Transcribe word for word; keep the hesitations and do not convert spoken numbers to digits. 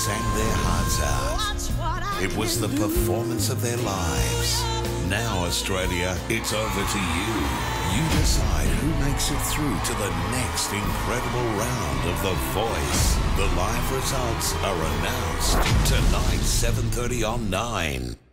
sang their hearts out. It was the performance of their lives. Now, Australia, it's over to you. You decide who makes it through to the next incredible round of The Voice. The live results are announced tonight, seven thirty on Nine.